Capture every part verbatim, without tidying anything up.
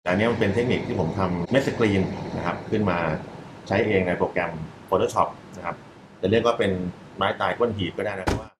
แต่อันนี้มันเป็นเทคนิคที่ผมทำเม็ดสกรีนนะครับขึ้นมาใช้เองในโปรแกรม Photoshop นะครับจะเรียกว่าเป็นไม้ตายก้นหีบก็ได้นะเพราะว่า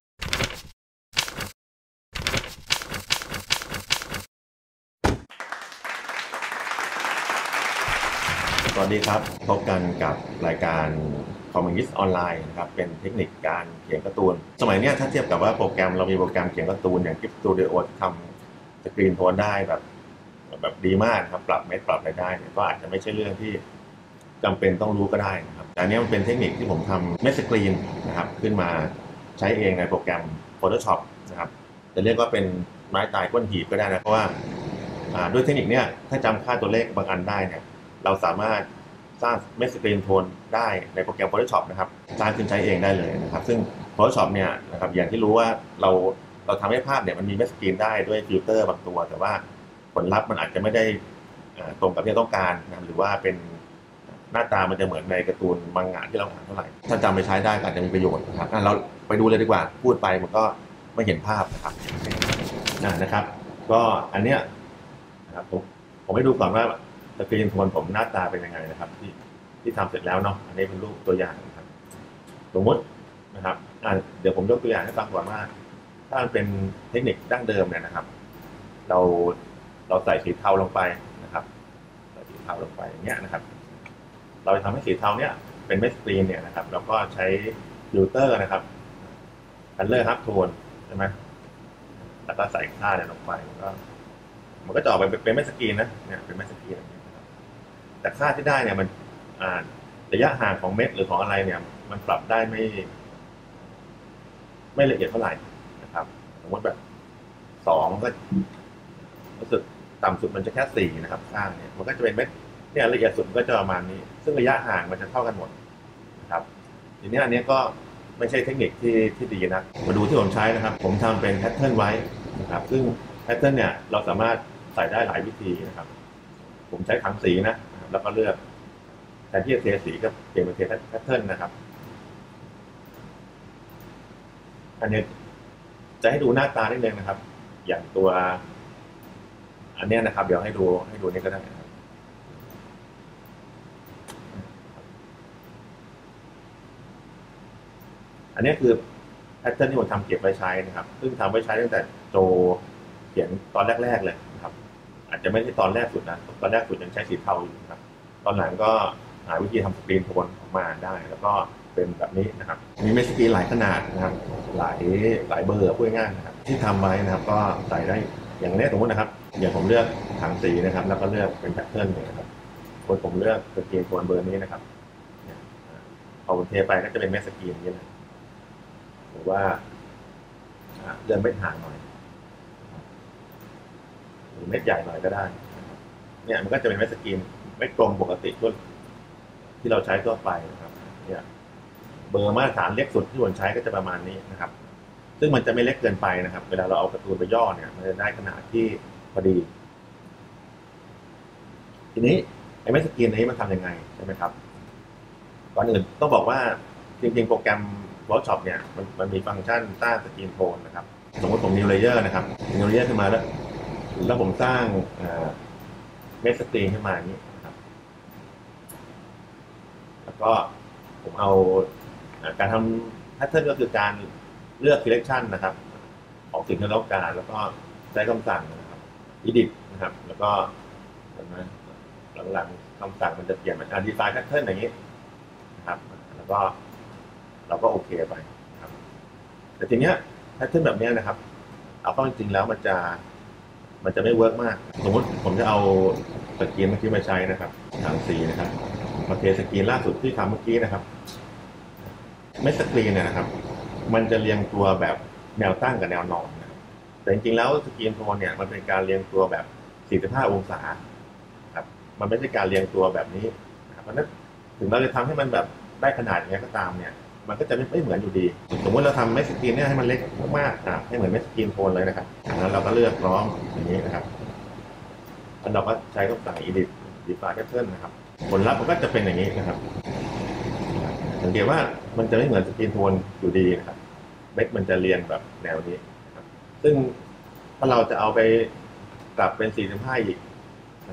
สวัสดีครับพบกันกับรายการคอมมิวนิสต์ออนไลน์นะครับเป็นเทคนิคการเขียนการ์ตูนสมัยนี้ถ้าเทียบกับว่าโปรแกรมเรามีโปรแกรมเขียนการ์ตูนอย่าง Gift Studio ที่ทำสกรีนโทนได้แบบแบบดีมากครับปรับเม็ดปรับอะไรได้เนี่ยก็อาจจะไม่ใช่เรื่องที่จำเป็นต้องรู้ก็ได้นะครับแต่อันนี้มันเป็นเทคนิคที่ผมทำเม็ดสกรีนนะครับขึ้นมาใช้เองในโปรแกรม Photoshop นะครับจะเรียกว่าเป็นไม้ตายก้นหีบก็ได้นะเพราะว่าด้วยเทคนิคเนี้ยถ้าจำค่าตัวเลขบางอันได้เนี่ยเราสามารถสร้างเม็ดสกรีนโทนได้ในโปรแกรม Photoshop นะครับสร้างขึ้นใช้เองได้เลยนะครับซึ่ง Photoshop เนี่ยนะครับอย่างที่รู้ว่าเราเราทำให้ภาพเนี่ยมันมีเม็ดสกรีนได้ด้วยฟิลเตอร์บางตัวแต่ว่าผลลัพธ์มันอาจจะไม่ได้ตรงกับที่ต้องการนะหรือว่าเป็นหน้าตามันจะเหมือนในการ์ตูนมังงะที่เราอ่านเท่าไหร่ถ้าจำไปใช้ได้อาจจะมีประโยชน์นะครับเราไปดูเลยดีกว่าพูดไปมันก็ไม่เห็นภาพนะครับนะครับก็อันเนี้ยนะครับผมผมให้ดูก่อนว่าสกรีนโทนผมหน้าตาเป็นยังไงนะครับที่ที่ทำเสร็จแล้วเนาะอันนี้เป็นรูปตัวอย่างนะครับสมมตินะครับเดี๋ยวผมยกตัวอย่างให้ฟังก่อนว่าถ้ามันเป็นเทคนิคดั้งเดิมเนี่ยนะครับเราเราใส่สีเทาลงไปนะครับใส่สีเทาลงไปอย่างเงี้ยนะครับเราจะทำให้สีเทาเนี้ยเป็นเม็ดสกรีนเนี่ยนะครับเราก็ใช้ฟิลเตอร์นะครับ Color Half Tone ใช่ไหมแล้วก็ใส่ค่าเนี่ยลงไปก็มันก็จะออกไปเป็นเม็ดสกรีนนะเนี่ยเป็นเม็ดสกรีนแต่ค่าที่ได้เนี่ยมันระยะห่างของเม็ดหรือของอะไรเนี่ยมันปรับได้ไม่ไม่ละเอียดเท่าไหร่นะครับสมมติแบบสองก็รู้สึกต่ำสุดมันจะแค่สี่นะครับข้างเนี่ยมันก็จะเป็นเม็ดเนี่ยละเอียดสุดก็จะประมาณนี้ซึ่งระยะห่างมันจะเท่ากันหมดนะครับทีนี้อันนี้ก็ไม่ใช่เทคนิคที่ที่ดีนะมาดูที่ผมใช้นะครับผมทำเป็นแพทเทิร์นไว้นะครับซึ่งแพทเทิร์นเนี่ยเราสามารถใส่ได้หลายวิธีนะครับผมใช้ถังสีนะแล้วก็เลือกแทนที่จะเทสีก็เปลี่ยนเป็นเทแพทเทิร์นนะครับอันนี้จะให้ดูหน้าตานิดนึงนะครับอย่างตัวอันนี้นะครับเดี๋ยวให้ดูให้ดูนี่ก็ได้อันนี้คือแพทเทิร์นที่ผมทำเก็บไว้ใช้นะครับซึ่งทำไว้ใช้ตั้งแต่โจเขียนตอนแรกๆเลยนะครับอาจจะไม่ใช่ตอนแรกสุดนะตอนแรกสุดยังใช้สีเทาอยู่นะครับตอนหลังก็หาวิธีทำสกรีนโทนออกมาได้แล้วก็เป็นแบบนี้นะครับมีเม็ดสกรีนหลายขนาดนะครับหลายหลายเบอร์พูดง่ายๆนะครับที่ทำไว้นะครับก็ใส่ได้อย่างนี้สมมตินะครับอย่างผมเลือกถังสีนะครับแล้วก็เลือกเป็นแพทเทิร์นเลยนะครับคนผมเลือกสกรีนโทนเบอร์นี้นะครับพอผมเทไปก็จะเป็นเม็ดสกรีนนี้เลยหรือว่าเลื่อนเม็ดห่างหน่อยหรือเม็ดใหญ่หน่อยก็ได้เนี่ยมันก็จะเป็นเม็ดสกรีนเม็ดกลมปกติที่เราใช้ทั่วไปนะครับเนี่ยเบอร์มาตรฐานเล็กสุดที่ผมใช้ก็จะประมาณนี้นะครับซึ่งมันจะไม่เล็กเกินไปนะครับเวลาเราเอาการ์ตูนไปย่อเนี่ยมันจะได้ขนาดที่พอดีทีนี้ไอ้เม็ดสกรีนนี้มันทำยังไงใช่ไหมครับก่อนอื่นต้องบอกว่าจริงๆโปรแกรมPhotoshop เนี่ยมันมันมีฟังก์ชันสร้างสกรีนโทนนะครับสมมติผม New Layer นะครับ New Layer ขึ้นมาแล้วแล้วผมสร้างเม็ดสกรีนขึ้นมาอย่างนี้นะครับแล้วก็ผมเอาการทำแพทเทิร์นก็คือการเลือก selection นะครับของสิ่งที่เราต้องการแล้วก็ใช้คำสั่งนะครับ edit นะครับแล้วก็เห็นไหมหลังๆคำสั่งมันจะเปลี่ยนเป็น define pattern อย่างนี้นะครับแล้วก็เราก็โอเคไปครับแต่ทีเนี้ยแพทเทิร์นแบบนี้นะครับเอาเข้าจริงๆแล้วมันจะมันจะไม่เวิร์กมากสมมติผมจะเอาสกรีนเมื่อกี้มาใช้นะครับถังสีนะครับมาเทสกรีนล่าสุดที่ทำเมื่อกี้นะครับไม่สกรีนเนี่ยนะครับมันจะเรียงตัวแบบแนวตั้งกับแนวนอนนะแต่จริงๆแล้วสกรีนโทนเนี่ยมันเป็นการเรียงตัวแบบสี่สิบห้าองศาครับมันไม่ใช่การเรียงตัวแบบนี้นะครับเพราะนั้นถึงเราจะทำให้มันแบบได้ขนาดอย่างนี้ก็ตามเนี่ยมันก็จะไม่ไม่เหมือนอยู่ดีสมมติเราทำเม็ดสกรีนเนี่ยให้มันเล็กมากๆอ่ะให้เหมือนเม็ดสกรีนโทนเลยนะครับแล้วเราก็เลือกล้อมอย่างนี้นะครับแล้วเราก็ใช้คำสั่ง edit define pattern นะครับผลลัพธ์มันก็จะเป็นอย่างนี้นะครับสังเกตว่ามันจะไม่เหมือนสกรีนโทนอยู่ดีนะครับเม็ดมันจะเรียงแบบแนวนี้นะครับซึ่งถ้าเราจะเอาไปกลับเป็นสี่สิบห้าอีกนะครับ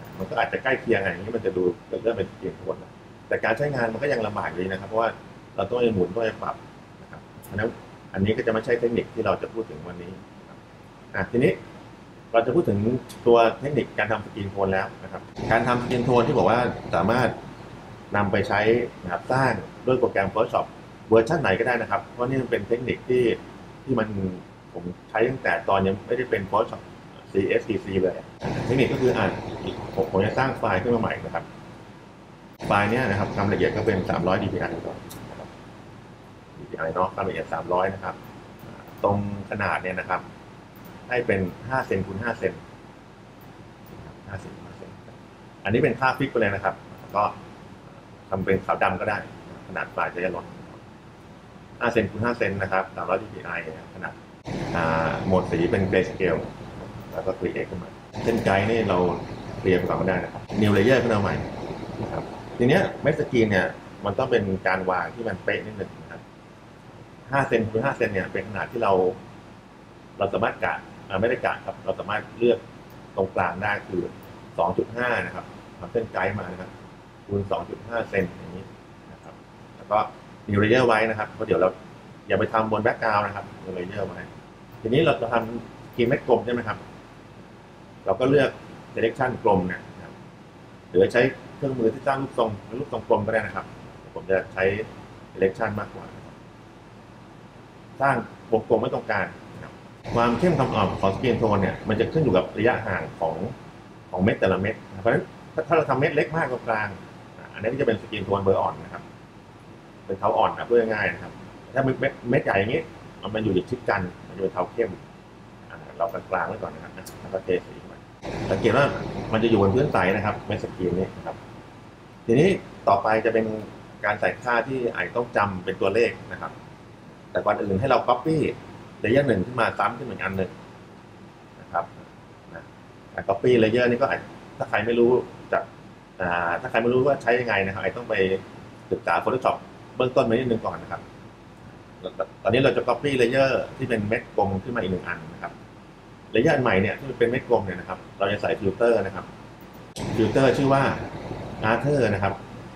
มันก็อาจจะใกล้เคียงอย่างนี้มันจะดูเริ่มเป็นสกรีนโทนแต่การใช้งานมันก็ยังลำบากอยู่นะครับเพราะว่าเราต้องไปหมุนต้องไปปรับนะครับเพราะฉะนั้นอันนี้ก็จะไม่ใช่เทคนิคที่เราจะพูดถึงวันนี้อ่ะทีนี้เราจะพูดถึงตัวเทคนิคการทำสกรีนโทนแล้วนะครับการทำสกรีนโทนที่บอกว่าสามารถนำไปใช้นะครับสร้างด้วยโปรแกรม Photoshop เวอร์ชันไหนก็ได้นะครับเพราะนี่เป็นเทคนิคที่ที่มันผมใช้ตั้งแต่ตอนยังไม่ได้เป็น Photoshop ซี เอส ซี ซี เลยเทคนิคก็คืออ่านผมผมจะสร้างไฟล์ขึ้นมาใหม่นะครับไฟล์นี้นะครับความละเอียดก็เป็นสามร้อย ดี พี ไอ ก่อนนะครับ ดี พี ไอ เนาะความละเอียดสามร้อยนะครับตรงขนาดเนี่ยนะครับให้เป็นห้าเซนคูณห้าเซนห้าเซนห้าเซนอันนี้เป็นค่าฟิกไปเลยนะครับก็ทำเป็นขาวดำก็ได้ขนาดไฟล์จะลดห้าเซนคูณห้าเซนนะครับสามร้อย ดี พี ไอ ขนาดโหมดสีเป็น Grayscale แล้วก็ Create ขึ้นมาเส้นไกด์นี่เราเรียงก่อนก็ได้นะครับ New Layer ขึ้นมาใหม่นะครับทีเนี้ยเม็ดสกรีนเนี่ยมันต้องเป็นการวางที่มันเป๊ะนิดหนึ่งนะครับห้าเซนคูณห้าเซนเนี่ยเป็นขนาดที่เราเราสามารถกะไม่ได้กะครับเราสามารถเลือกตรงกลางได้คือ สองจุดห้า นะครับทำเส้นไกด์มานะครับคูณ สองจุดห้า เซนอย่างนี้นะครับแล้วก็ New Layer ไว้นะครับเพราะเดี๋ยวเราอย่าไปทำบนแบ็กกราวด์นะครับ New Layer ไว้ทีนี้เราจะทำคีย์เม็ดกลมใช่ไหมครับเราก็เลือก Selection กลมเนี่ยหรือใช้เครื่องมือที่สร้างรูปทรงรูปทรงกลมก็ได้นะครับผมจะใช้ Selection มากกว่าสร้างวงกลมไว้ตรงกลางความเข้มความอ่อนของสกรีนโทนเนี่ยมันจะขึ้นอยู่กับระยะห่างของของเม็ดแต่ละเม็ดเพราะฉะนั้นถ้าเราทำเม็ดเล็กมากกลางอันนี้ก็จะเป็นสกรีนโทนเบอร์อ่อนนะครับเป็นเทาอ่อนนะเพื่อง่ายนะครับถ้าเม็ดเม็ดใหญ่อย่างนี้มันอยู่ชิดกันมันจะเป็นเทาเข้มเรากลางๆไว้ก่อนนะครับแล้วก็เทสีมาสังเกตว่ามันจะอยู่บนพื้นใสนะครับเม็ดสกรีนนี้นะครับทีนี้ต่อไปจะเป็นการใส่ค่าที่ไอต้องจำเป็นตัวเลขนะครับแต่ก่อนอื่นให้เรา copy เลเยอร์หนึ่งขึ้นมาซ้ำขึ้นอีกอันหนึ่งนะครับการ copy เลเยอร์นี่ก็อาจถ้าใครไม่รู้จะถ้าใครไม่รู้ว่าใช้ยังไงนะครับไอต้องไปศึกษา Photoshop เบื้องต้นมานิดนึงก่อนนะครับตอนนี้เราจะ copy เลเยอร์ที่เป็นเม็ดกลมขึ้นมาอีกหนึ่งอันนะครับเลเยอร์อันใหม่เนี่ยที่เป็นเม็ดกลมเนี่ยนะครับเราจะใส่ฟิลเตอร์นะครับฟิลเตอร์ชื่อว่า Arthur นะครับ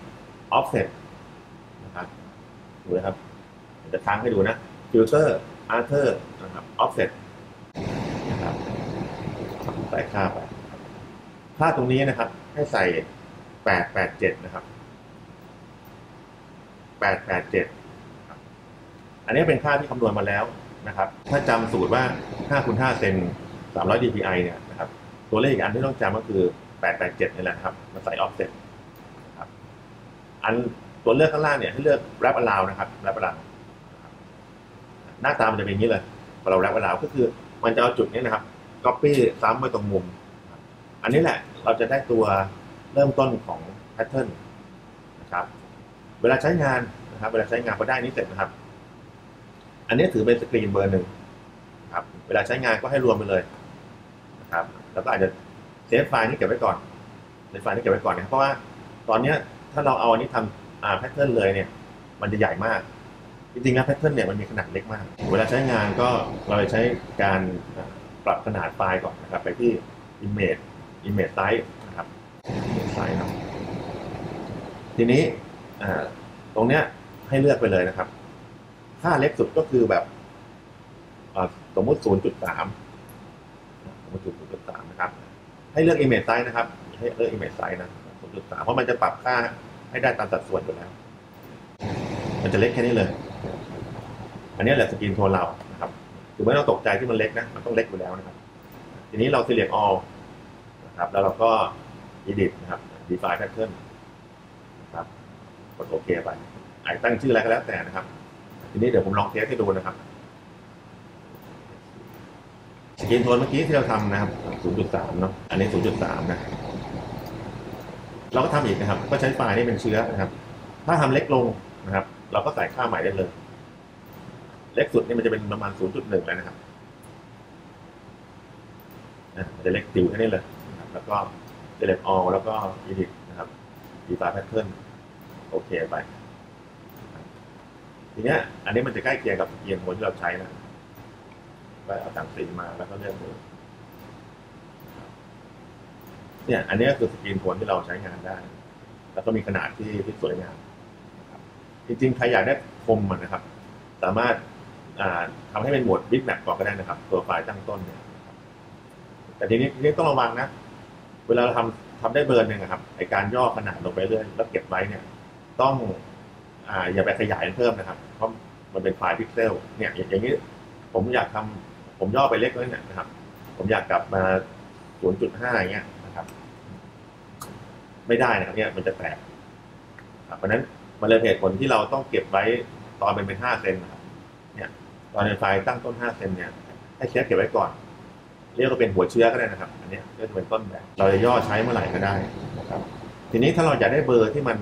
Offset นะครับดูนะครับจะค้างให้ดูนะฟิลเตอร์ Arthur นะครับ Offset นะครับใส่ค่าไปค่าตรงนี้นะครับให้ใส่แปด แปด เจ็ดนะครับแปด แปด เจ็ดอันนี้เป็นค่าที่คำนวณมาแล้วนะครับถ้าจำสูตรว่าห้าคูณห้าเซนสามร้อย ดี พี ไอ เนี่ยนะครับตัวเลขอีกอันที่ต้องจำก็คือแปด แปด เจ็ดนี่แหละครับมาใส่ offset นะครับอันตัวเลือกข้างล่างเนี่ยให้เลือก wrap around นะครับ wrap around หน้าตามันจะเป็นอย่างนี้เลยพอเรา wrap around ก็คือมันจะเอาจุดนี้นะครับ copy ซ้ำไปตรงมุมอันนี้แหละเราจะได้ตัวเริ่มต้นของ pattern นะครับเวลาใช้งานนะครับเวลาใช้งานพอได้นี้เสร็จนะครับอันนี้ถือเป็นสกรีนเบอร์หนึ่งครับเวลาใช้งานก็ให้รวมไปเลยนะครับแล้วก็อาจจะเซฟไฟล์นี้เก็บไว้ก่อนเซฟไฟล์นี้เก็บไว้ก่อนนะครับเพราะว่าตอนนี้ถ้าเราเอาอันนี้ทำอ่าแพทเทิร์นเลยเนี่ยมันจะใหญ่มากจริงๆแล้วแพทเทิร์นเนี่ยมันมีขนาดเล็กมากเวลาใช้งานก็เราจะใช้การปรับขนาดไฟล์ก่อนนะครับไปที่ image image size นะครับ image size เนาะทีนี้อ่าตรงเนี้ยให้เลือกไปเลยนะครับค่าเล็กสุดก็คือแบบสมมติ ศูนย์จุดสาม สมมติ ศูนย์จุดสาม นะครับให้เลือก image size นะครับให้เลือก image size นะ ศูนย์จุดสาม เพราะมันจะปรับค่าให้ได้ตามสัดส่วนอยู่แล้วมันจะเล็กแค่นี้เลยอันนี้แหละสกรีนโทนเรานะครับคือไม่ต้องตกใจที่มันเล็กนะมันต้องเล็กอยู่แล้วนะครับทีนี้เรา select all นะครับแล้วเราก็ edit นะครับ define pattern นะครับกดโอเคไปไอ้ตั้งชื่ออะไรก็แล้วแต่นะครับทีนี้เดี๋ยวผมลองเทสให้ดูนะครับสกรีนโทนเมื่อกี้ที่เราทำนะครับ ศูนย์จุดสาม เนาะอันนี้ ศูนย์จุดสาม นะเราก็ทำอีกนะครับก็ใช้ไฟล์นี้เป็นเชื้อนะครับถ้าทำเล็กลงนะครับเราก็ใส่ค่าใหม่ได้เลยเล็กสุดนี่มันจะเป็นประมาณ ศูนย์จุดหนึ่ง แล้วนะครับมันจะเล็กจิ๋วแค่นี้เลยนะครับแล้วก็ select all แล้วก็ edit นะครับ define pattern โอเคไปทีเนี้ยอันนี้มันจะใกล้เคียงกับสกรีนโทนที่เราใช้นะก็เอาต่างสีมาแล้วก็เลือกดูเนี่ยอันนี้ก็คือสกรีนโทนที่เราใช้งานได้แล้วก็มีขนาดที่ที่สวยงามนะครับจริงๆใครอยากได้คมนะครับสามารถทำให้เป็นโหมดบิ๊กแมปก่อนก็ได้นะครับตัวไฟล์ตั้งต้นเนี่ยแต่ทีนี้ทีนี้ต้องระวังนะเวลาเราทำทำได้เบอร์หนึ่งครับไอการย่อขนาดลงไปเรื่อยแล้วเก็บไว้เนี่ยต้องอ่าอย่าไปขยายเพิ่มนะครับเพราะมันเป็นไฟล์พิกเซลเนี่ยอย่างนี้ผมอยากทำผมย่อไปเล็กน้อยเนี่ยนะครับผมอยากกลับมา ศูนย์จุดห้า อย่างเงี้ยนะครับไม่ได้นะครับเนี่ยมันจะแตกเพราะนั้นมันเลยเหตุผลที่เราต้องเก็บไว้ตอนเป็นเป็นห้าเซนนะครับเนี่ยตอนในไฟล์ตั้งต้นห้าเซนเนี่ยให้เช็คเก็บไว้ก่อนเรียกว่าเป็นหัวเชื้อก็ได้นะครับอันนี้ก็จะเป็นต้นแบบเราจะย่อใช้เมื่อไหร่ก็ได้นะครับทีนี้ถ้าเราอยากได้เบอร์ที่มัน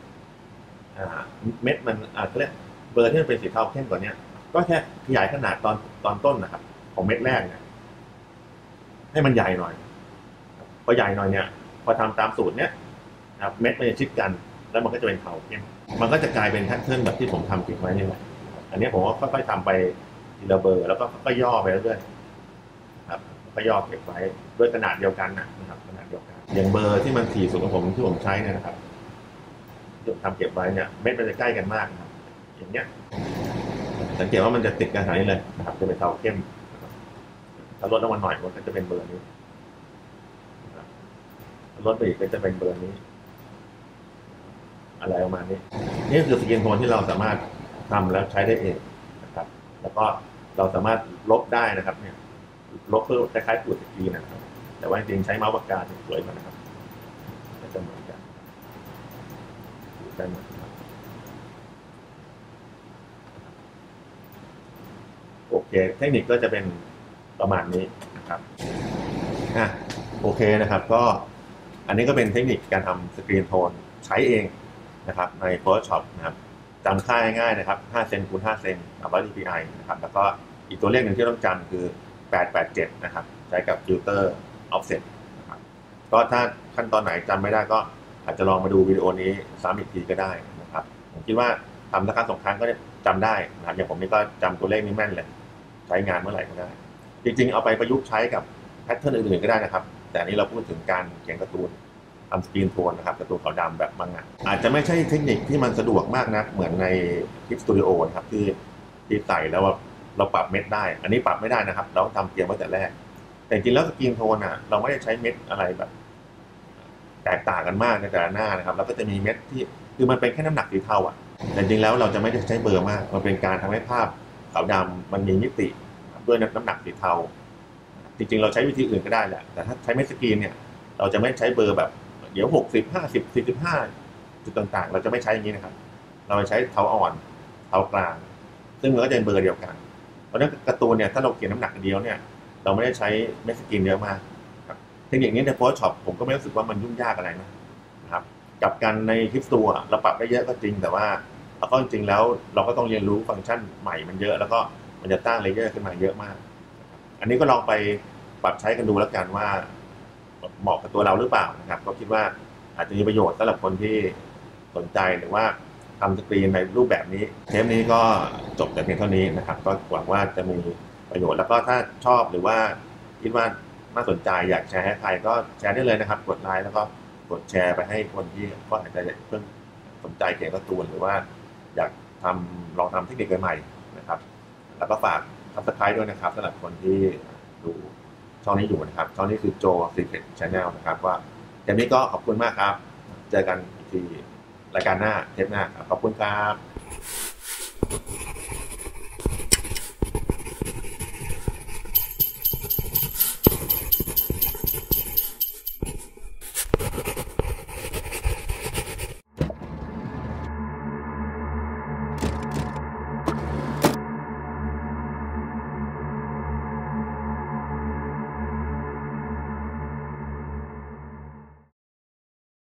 เม็ดมันอาจจะเรียกเบอร์ที่มันเป็นสีเทาเข้มกว่านี้ก็แค่ขยายขนาดตอนตอนต้นนะครับของเม็ดแรกเนี่ยให้มันใหญ่หน่อยพอใหญ่หน่อยเนี่ยพอทำตามสูตรเนี้ยเม็ดมันจะชิดกันแล้วมันก็จะเป็นเทาเข้มมันก็จะกลายเป็นแพทเทิร์นแบบที่ผมทำเก็บไว้นี่แหละอันนี้ผมก็ค่อยๆทำไปทีละเบอร์แล้วก็ค่อยๆย่อไปเรื่อยๆครับก็ย่อเก็บไว้ด้วยขนาดเดียวกันนะครับขนาดเดียวกันอย่างเบอร์ที่มันถี่สุดของผมที่ผมใช้เนี่ยนะครับที่ผมทำเก็บไว้เนี่ยเม็ดมันจะใกล้กันมากนะครับอย่างเนี้ยสังเกตว่ามันจะติดกันขนาดนี้เลยนะครับจะเป็นเทาเข้มถ้าลดลงมาหน่อยมันก็จะเป็นเบอร์นี้ลดไปอีกก็จะเป็นเบอร์นี้อะไรประมาณนี้นี่คือสกรีนโทนที่เราสามารถทำแล้วใช้ได้เองนะครับแล้วก็เราสามารถลบได้นะครับเนี่ยลบเพื่อคล้ายๆปูดสกรีนนะครับแต่ว่าจริงๆใช้เมาส์ปากกาสวยกว่านะครับจะเหมือนกันได้หมดครับโอเคเทคนิคก็จะเป็นประมาณนี้นะครับอ่ะโอเคนะครับก็อันนี้ก็เป็นเทคนิคการทำสกรีนโทนใช้เองนะครับใน Photoshop นะครับจำค่าง่ายๆนะครับห้าเซนคูณห้าเซนกับ ดี พี ไอ นะครับแล้วก็อีกตัวเลขหนึ่งที่ต้องจำคือแปดแปดเจ็ดนะครับใช้กับฟิลเตอร์ offset นะครับก็ถ้าขั้นตอนไหนจำไม่ได้ก็อาจจะลองมาดูวิดีโอนี้ซ้ำอีกทีก็ได้นะครับผมคิดว่าทำสักครั้งสองครั้งก็จำได้นะครับอย่างผมนี่ก็จำตัวเลขนี้แม่นเลยใช้งานเมื่อไหร่ก็ได้จริงๆเอาไปประยุกต์ใช้กับแพทเทิร์นอื่นๆก็ได้นะครับแต่อันนี้เราพูดถึงการเขียนการ์ตูนทำสกรีนโทนนะครับการ์ตูนขาวดำแบบมังงะอาจจะไม่ใช่เทคนิคที่มันสะดวกมากนะเหมือนในคลิปสตูดิโอนะครับที่ที่ใส่แล้วว่าเราปรับเม็ดได้อันนี้ปรับไม่ได้นะครับเราทำเตรียมไว้แต่แรกแต่จริงแล้วสกรีนโทนอ่ะเราไม่ได้ใช้เม็ดอะไรแบบแตกต่างกันมากในแต่ละหน้านะครับแล้วก็จะมีเม็ดที่คือมันเป็นแค่น้ำหนักสีเทาอ่ะแต่จริงแล้วเราจะไม่ได้ใช้เบอร์มากมันเป็นการทำให้ภาพขาวดำมันมีมิติด้วยน้ำหนักสีเทาจริงๆเราใช้วิธีอื่นก็ได้แหละแต่ถ้าใช้เม็ดสกรีนเนี่ยเราจะไม่ใช้เบอร์แบบเดี๋ยวหกสิบ ห้าสิบ สี่สิบห้าจุดต่างๆเราจะไม่ใช้อย่างนี้นะครับเราจะใช้เทาอ่อนเทากลางซึ่งมันก็จะเป็นเบอร์เดียวกันเพราะฉะนั้นการ์ตูนเนี่ยถ้าเราเขียนน้ำหนักเดียวเนี่ยเราไม่ได้ใช้เม็ดสกรีนเยอะมากเทคนิคนี้ใน Photoshop ผมก็ไม่รู้สึกว่ามันยุ่งยากอะไรนะครับกับการในคลิปตัวเราปรับได้เยอะก็จริงแต่ว่าเราก็จริงๆแล้วเราก็ต้องเรียนรู้ฟังก์ชันใหม่มันเยอะแล้วก็มันจะตั้งเลเยอร์ขึ้นมาเยอะมากอันนี้ก็ลองไปปรับใช้กันดูแล้วกันว่าเหมาะกับตัวเราหรือเปล่านะครับก็คิดว่าอาจจะมีประโยชน์สำหรับคนที่สนใจหรือว่าทำสกรีนในรูปแบบนี้เทปนี้ก็จบแต่เพียงเท่านี้นะครับก็หวังว่าจะมีประโยชน์แล้วก็ถ้าชอบหรือว่าคิดว่าน่าสนใจอยากแชร์ให้ใครก็แชร์ได้เลยนะครับกดไลค์แล้วก็กดแชร์ไปให้คนที่ก็อาจจะเพิ่งสนใจเขียนการ์ตูนหรือว่าอยากทำลองทำเทคนิคใหม่ๆนะครับแล้วก็ฝากSubscribeด้วยนะครับสำหรับคนที่ดูช่องนี้อยู่นะครับช่องนี้คือโจ Secret Channel นะครับว่าเทปนี้ก็ขอบคุณมากครับเจอกันที่รายการหน้าเทปหน้าขอบคุณครับ